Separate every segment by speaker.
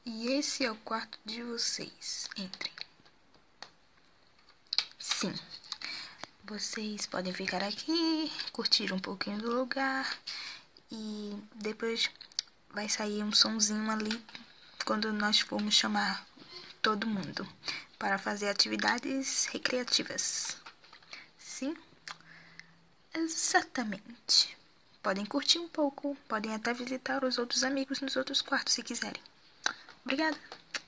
Speaker 1: E esse é o quarto de vocês. Entrem. Sim. Vocês podem ficar aqui, curtir um pouquinho do lugar. E depois vai sair um sonzinho ali quando nós formos chamar todo mundo para fazer atividades recreativas. Sim? Exatamente. Podem curtir um pouco, podem até visitar os outros amigos nos outros quartos se quiserem. Obrigada.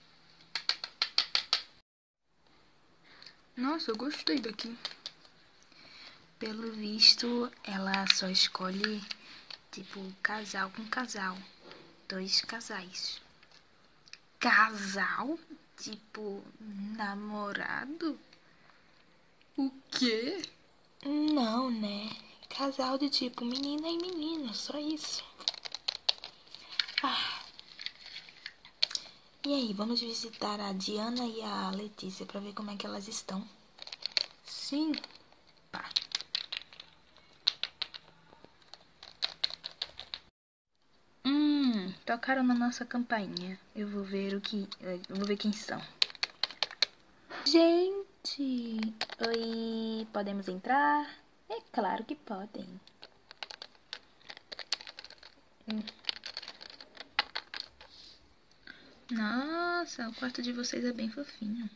Speaker 1: Nossa, eu gostei daqui. Pelo visto, ela só escolhe, tipo, casal com casal. 2 casais. Casal? Tipo, namorado? O quê? Não, né? Casal de tipo menina e menino, só isso. E aí, vamos visitar a Diana e a Letícia pra ver como é que elas estão? Sim. Pá. Tocaram na nossa campainha. Eu vou ver quem são. Gente! Oi, podemos entrar? É claro que podem. Nossa, o quarto de vocês é bem fofinho.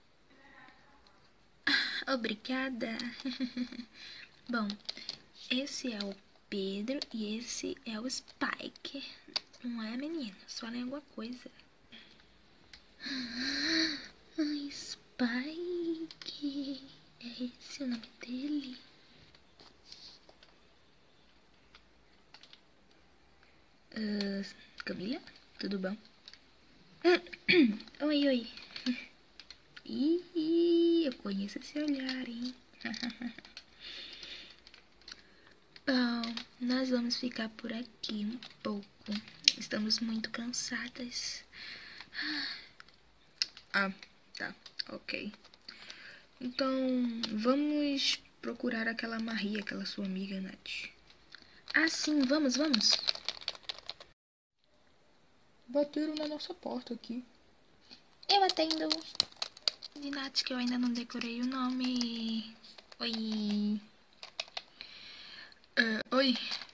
Speaker 1: Obrigada. Bom, esse é o Pedro e esse é o Spike. Não é, menino? Só falem alguma coisa. Ai, Spike. É esse o nome dele? Camila? Tudo bom? Oi, oi. Ih, eu conheço esse olhar, hein? Bom, nós vamos ficar por aqui um pouco. Estamos muito cansadas. Ah, tá. Ok. Então, vamos procurar aquela Maria, aquela sua amiga, Nath. Ah, sim, vamos. Bateram na nossa porta aqui. Eu atendo. De Nath, que eu ainda não decorei o nome. Oi. Oi.